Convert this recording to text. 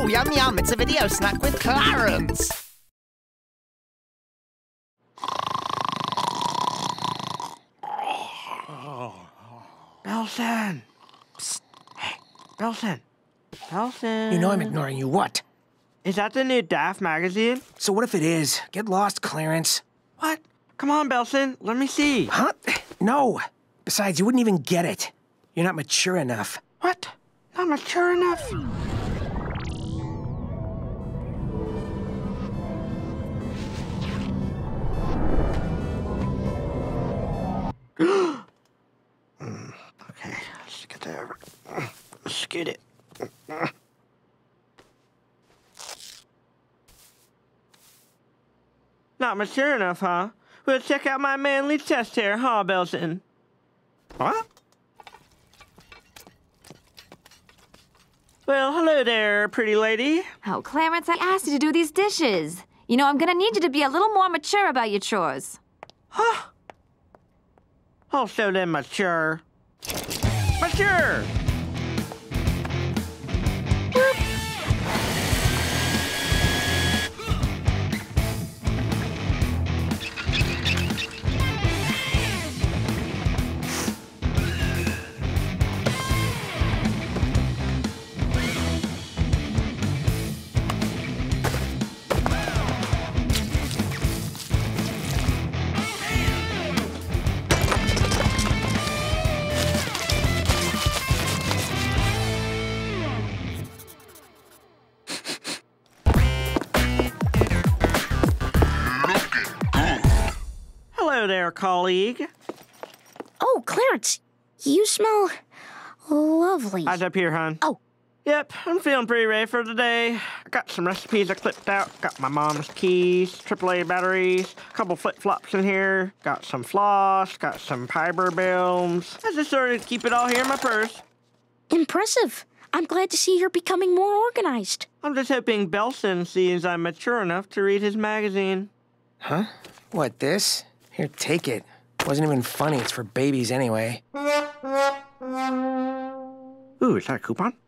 Oh, yum yum, it's a video snack with Clarence. Belson! Psst. Hey, Belson! Belson! You know I'm ignoring you. What? Is that the new Daft magazine? So what if it is? Get lost, Clarence. What? Come on, Belson. Let me see. Huh? No. Besides, you wouldn't even get it. You're not mature enough. What? Not mature enough? Okay, let's get that over. Let's get it. Not mature enough, huh? Well, check out my manly chest hair, huh, Belson? What? Well, hello there, pretty lady. Oh, Clarence, I asked you to do these dishes. You know, I'm gonna need you to be a little more mature about your chores. Huh? Oh, so then mature. Mature! Hello there, colleague. Oh, Clarence, you smell lovely. Eyes up here, hon. Oh. Yep, I'm feeling pretty ready for the day. I got some recipes I clipped out. Got my mom's keys, AAA batteries, a couple flip-flops in here. Got some floss, got some fiber films. I just sort of keep it all here in my purse. Impressive. I'm glad to see you're becoming more organized. I'm just hoping Belson sees I'm mature enough to read his magazine. Huh? What, this? Here, take it. Wasn't even funny. It's for babies anyway. Ooh, is that a coupon?